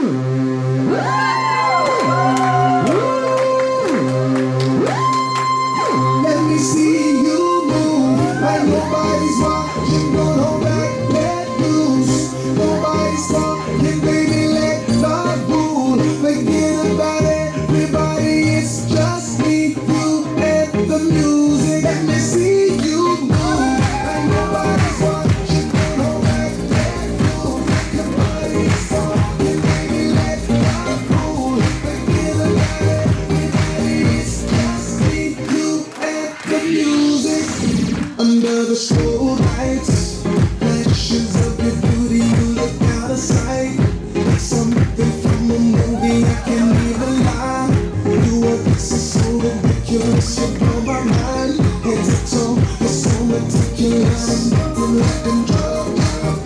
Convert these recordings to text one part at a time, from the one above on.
Let me see you move like nobody's watching. Don't hold back, let loose. Nobody's talking, baby, let love rule. Forget about everybody, it's just me, you, and the music. Let me see you move like nobody's watching. Don't hold back, let loose. Nobody's talking, baby, let love rule. Forget about everybody, it's just me, you, and the music. Under the slow lights, flashes of your beauty, you look out of sight. Like something from a movie, I can't even lie. You are this so ridiculous, you blow my mind. Head to toe, you're so meticulous. Nothing like them drugs.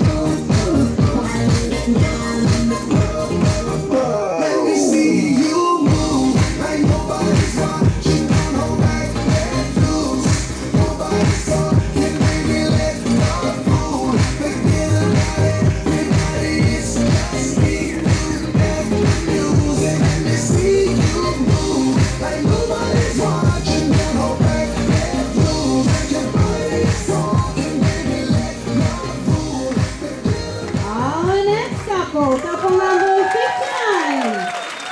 Let me see you move like nobody's watching. Don't hold back, let loose. Nobody's talking, baby, let love rule. Forget about everybody, it's just me, you, and the music. Let me see you move like nobody's watching. Don't hold back, let loose. Your body's talking, baby, let love rule. Our next couple number 59.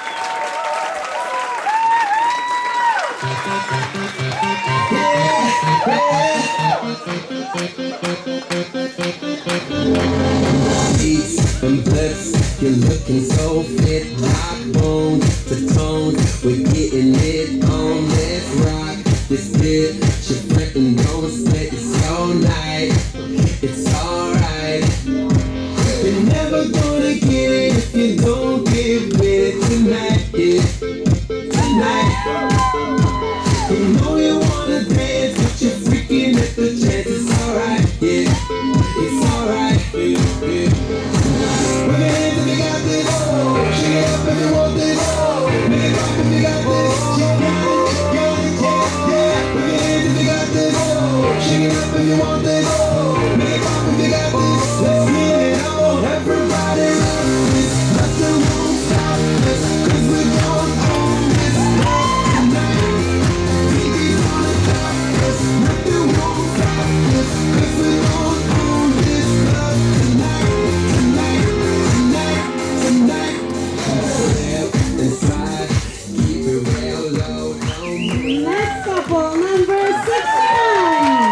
Beats and blips, you're looking so fit. Rock bones to tones, we're getting it on. Let's rock this bit. You're flipping, don't split. It's all night, it's alright. You're never gonna get it if you don't give it tonight. Yeah, tonight. You know you wanna dance, but you're freaking at the chance. It's alright, yeah, it's alright, yeah, yeah. Put your hands if you got this. Shake it up if you want this. Make it rock if you got this. Yeah, yeah, yeah, yeah. Put your hands if you got this. Shake it up if you want this. Make it rock if you got this. Let's get it on. Everybody love this. Nothing won't stop us, 'cause we're going on this love tonight. TV's on the top us. Nothing won't stop us, 'cause we're going on this love tonight. Tonight. Step inside, keep it real low. Next couple number 69.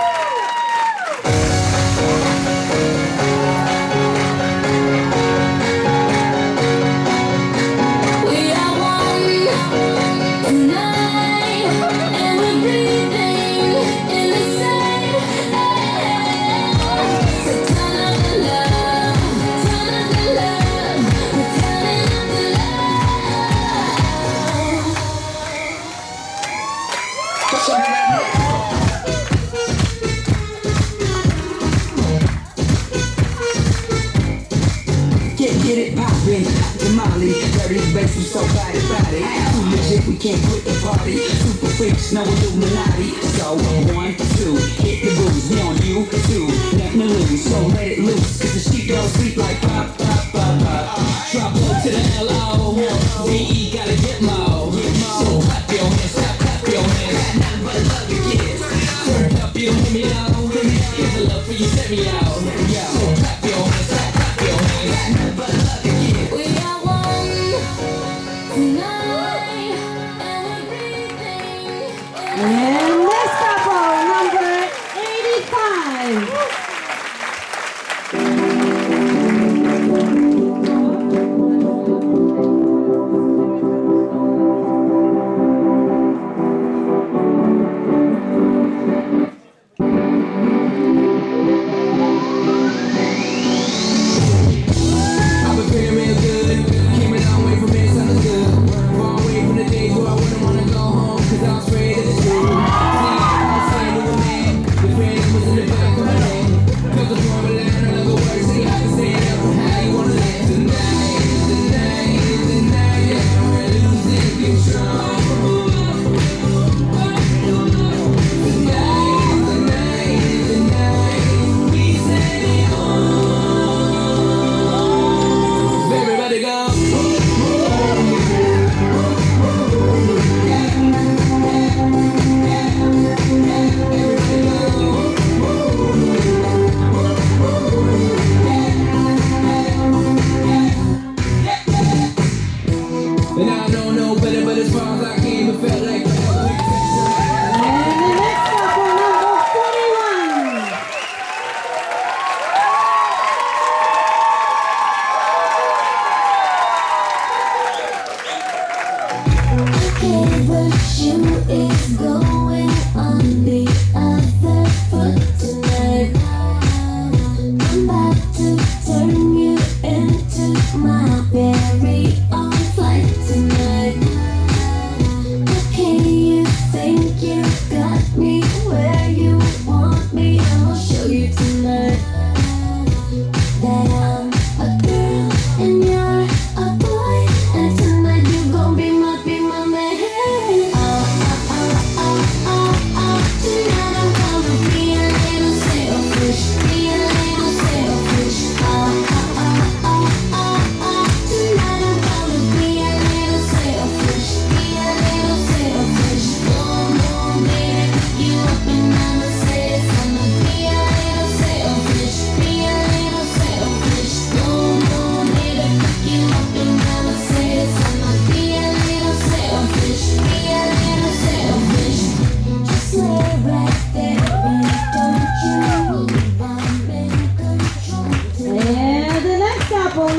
We are one tonight, and we're breathing in the same air. So turn up the love, turn up the love, we're turning up the Get it poppin', tamale, dirty bass, we so body. Too legit, we can't quit the party. Super freaks, no Illuminati. So 1, 2, hit the booze, we on you too. Nothing to lose, so let it loose. 'Cause the sheep don't sleep like pop, pop, pop, pop. Drop low to the L.O. V.E. gotta get low. So clap your hands, clap your hands. Nothing but love to get. Turn up, you hear me out. Here's the love for you, send me out. So clap your hands, clap your hands. Nothing but love to get. We are one tonight, and we're breathing. And next couple number 85.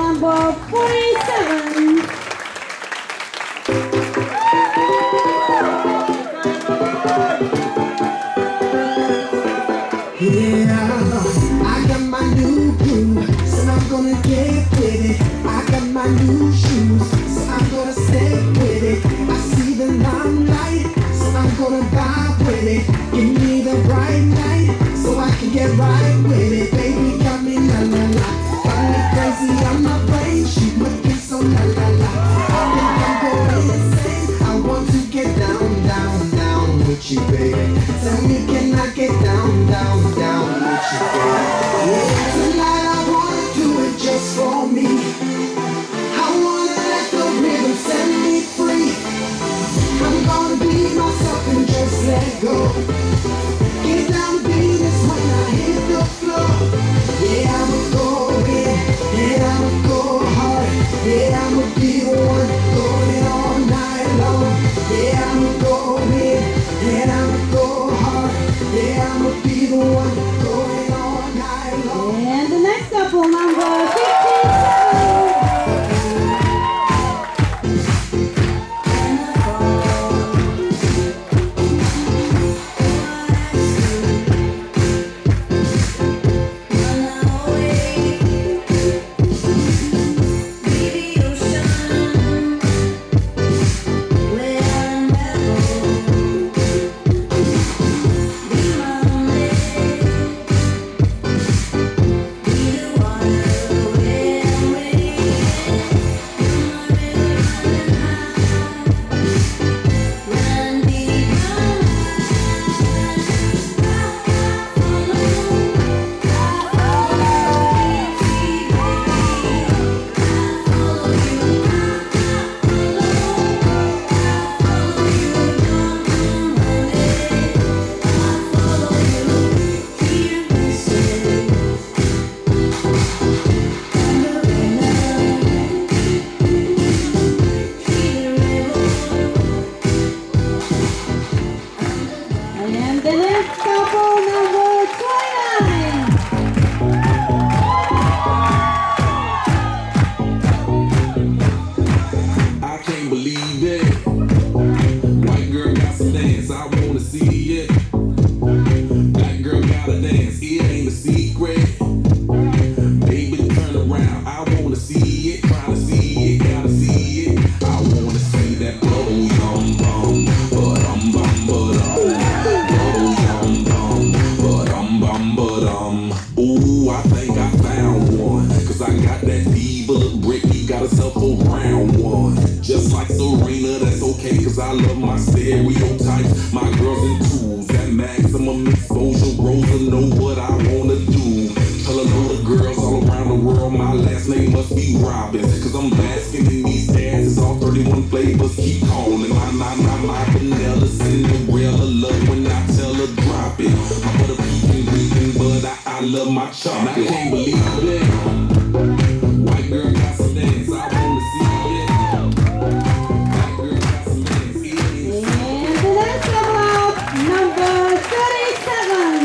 number 47. Yeah, I got my new groove, so I'm gonna get with it. I got my new shoes, so I'm gonna stay with it. I see the limelight, so I'm gonna vibe with it. Give me the bright light, so I can get right with it. Baby got me la la la, got me crazy on my brain. She looking so la la la. I think I'm going insane. I want to get down, down, down with you, baby. Tell me, can I get down, down, down with you, baby? Yeah, tonight I wanna do it just for me. I wanna let the rhythm set me free. I'm gonna be myself and just let go. Get down, Venus, when I hit the floor. Yeah, I'ma go in, yeah, I'ma go hard. Yeah, I'ma be the one going all night long. Yeah, I'ma go in, and I'ma go hard. Yeah, I'ma be the one going all night long. And the next couple, number 57. And the next couple, number 29. I can't believe it. White girl got some dance, I wanna see it. Black girl gotta dance, it ain't a secret. Baby, turn around, I wanna see it. Trying to see it, gotta see it. I wanna see that bubble yum bum, ba-dum bum ba-dum. Bubble yum bum, ba-dum bum ba-dum. Ooh, I think I found one, 'cause I got that diva. Britney got herself a round one. Just like Serena, that's okay, 'cause I love my stereotypes. My girls in twos, that maximum exposure. Rosa know what I wanna do. Tell a load of girls all around the world my last name must be Robbins, 'cause I'm basking in these dances. All 31 flavors keep calling. My vanilla Cinderella love when I tell her drop it. My butter pecan vegan, but I love my chocolate. I can't believe it. White girl got some dance, I wanna see it. Black girl got some dance, it ain't a And the next couple, number 37.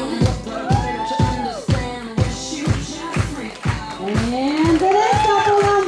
And the next couple,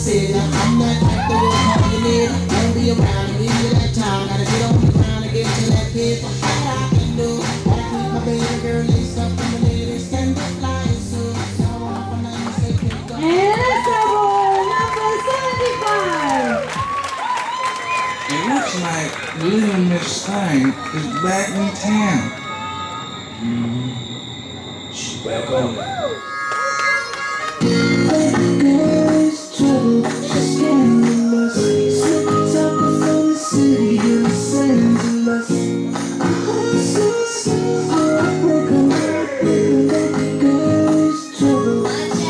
said, now I'm that type that will call you near. Don't be around and give you that time. Gotta get on the ground and get to that kid. What I can do, gotta keep my baby girl lace up and the ladies can be flying soon. So I'm from that mistake, can't go. And let's go number 75. It looks like Little Miss Thing is back in town. She's back on it. That girl's trouble, she's scandalous. Sick talking from the city of Los Angeles. I'm so sorry, I break her. That girl's trouble.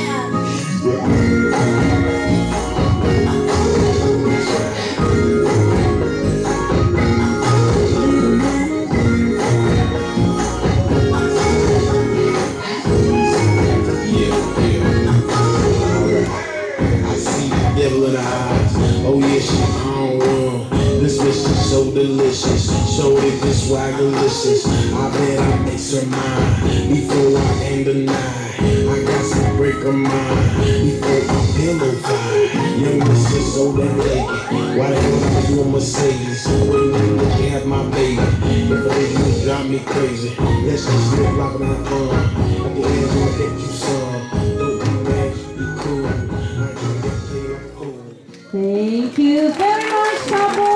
Devil in the eyes, oh yeah, she on one. This bitch is so delicious, so it is swagalicious. I bet I makes her mine before I end the night. I got to break her mind before I pillow fight. Young bitch is so damn naked. Why the hell are you a Mercedes? Wouldn't you look at my baby? If I did, you drive me crazy. Let's just live like I'm having fun. At the end, I'ma get you some. Don't be mad, be cool. I can get paid like cool. Thank you very much, Pablo.